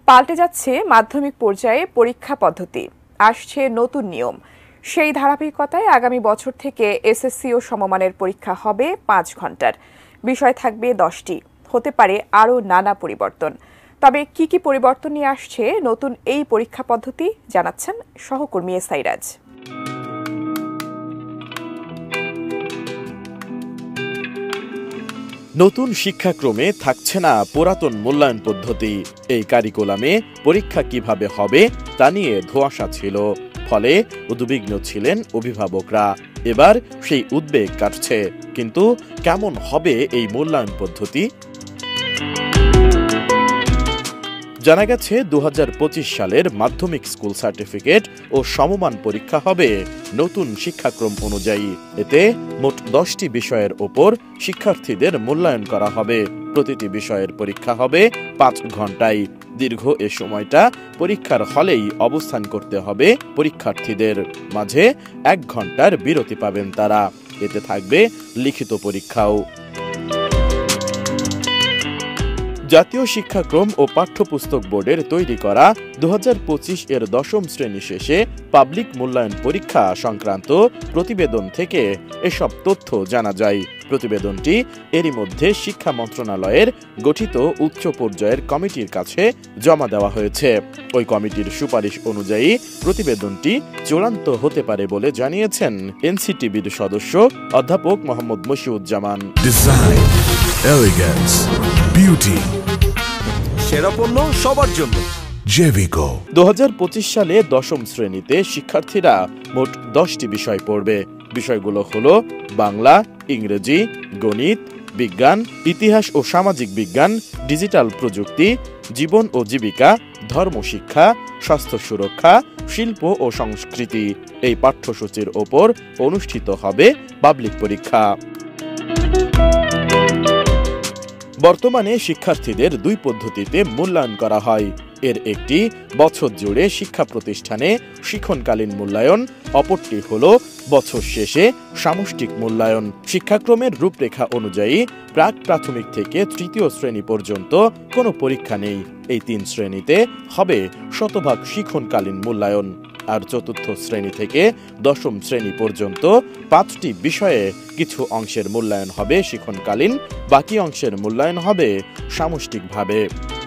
পাল্টে যাচ্ছে মাধ্যমিক পর্যায়ে পরীক্ষা পদ্ধতি, আসছে নতুন নিয়ম। সেই ধারাবাহিকতায় আগামী বছর থেকে এসএসসি ও সমমানের পরীক্ষা হবে 5 ঘন্টার। বিষয় থাকবে 10টি, হতে পারে আরও নানা পরিবর্তন। তবে কি কি পরিবর্তন নিয়ে আসছে নতুন এই পরীক্ষা পদ্ধতি, জানাচ্ছেন সহকর্মী সাইরাজ। নতুন শিক্ষাক্রমে থাকছে না পুরাতন মূল্যায়ন পদ্ধতি। এই কারিকুলামে পরীক্ষা কিভাবে হবে তা নিয়ে ধোঁয়াশা ছিল, ফলে উদ্বিগ্ন ছিলেন অভিভাবকরা। এবার সেই উদ্বেগ কাটছে। কিন্তু কেমন হবে এই মূল্যায়ন পদ্ধতি? জানা গেছে 2025 সালের মাধ্যমিক স্কুল সার্টিফিকেট ও সমমান পরীক্ষা হবে নতুন শিক্ষাক্রম অনুযায়ী। এতে মোট 10টি বিষয়ের ওপর শিক্ষার্থীদের মূল্যায়ন করা হবে। প্রতিটি বিষয়ের পরীক্ষা হবে 5 ঘন্টায়। দীর্ঘ এ সময়টা পরীক্ষার হলেই অবস্থান করতে হবে পরীক্ষার্থীদের। মাঝে 1 ঘন্টার বিরতি পাবেন তারা। এতে থাকবে লিখিত পরীক্ষাও। জাতীয় শিক্ষাক্রম ও পাঠ্যপুস্তক বোর্ডের তৈরি করা 2025 এর 10ম শ্রেণী শেষে পাবলিক মূল্যায়ন পরীক্ষা সংক্রান্ত প্রতিবেদন থেকে এসব তথ্য জানা যায়। প্রতিবেদনটি এরই মধ্যে শিক্ষা মন্ত্রণালয়ের গঠিত উচ্চ পর্যায়ের কমিটির কাছে জমা দেওয়া হয়েছে। ওই কমিটির সুপারিশ অনুযায়ী প্রতিবেদনটি চূড়ান্ত হতে পারে বলে জানিয়েছেন এনসিটিবির সদস্য অধ্যাপক Mohammad Moshiuzzaman. Design, elegance, beauty, সেরা পণ্য সবার জন্য জেভিকো। 2025 সালে 10ম শ্রেণীতে শিক্ষার্থীরা মোট 10টি বিষয় পড়বে। বিষয়গুলো হলো বাংলা, ইংরেজি, গণিত, বিজ্ঞান, ইতিহাস ও সামাজিক বিজ্ঞান, ডিজিটাল প্রযুক্তি, জীবন ও জীবিকা, ধর্মশিক্ষা, স্বাস্থ্য সুরক্ষা, শিল্প ও সংস্কৃতি। এই পাঠ্যসূচির ওপর অনুষ্ঠিত হবে পাবলিক পরীক্ষা। বর্তমানে শিক্ষার্থীদের 2 পদ্ধতিতে মূল্যায়ন করা হয়। এর একটি বছর জুড়ে শিক্ষা প্রতিষ্ঠানে শিক্ষণকালীন মূল্যায়ন, অপরটি হল বছর শেষে সামষ্টিক মূল্যায়ন। শিক্ষাক্রমের রূপরেখা অনুযায়ী প্রাক প্রাথমিক থেকে 3য় শ্রেণী পর্যন্ত কোনো পরীক্ষা নেই। এই 3 শ্রেণীতে হবে শতভাগ শিক্ষণকালীন মূল্যায়ন। আর 4র্থ শ্রেণী থেকে 10ম শ্রেণী পর্যন্ত 5টি বিষয়ে কিছু অংশের মূল্যায়ন হবে শিক্ষণকালীন, বাকি অংশের মূল্যায়ন হবে সামষ্টিকভাবে।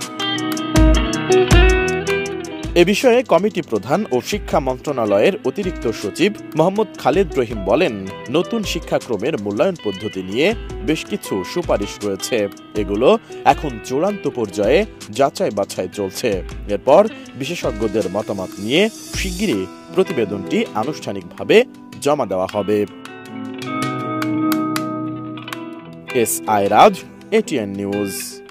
এ বিষয়ে কমিটি প্রধান ও শিক্ষা মন্ত্রণালয়ের অতিরিক্ত সচিব মোহাম্মদ খালেদ রহিম বলেন, নতুন শিক্ষাক্রমের মূল্যায়ন পদ্ধতি নিয়ে বেশ কিছু সুপারিশ রয়েছে। এগুলো এখন চূড়ান্ত পর্যায়ে যাচাই বাছাই চলছে। এরপর বিশেষজ্ঞদের মতামত নিয়ে শিগগিরই প্রতিবেদনটি আনুষ্ঠানিকভাবে জমা দেওয়া হবে। Sairaj, ATN news.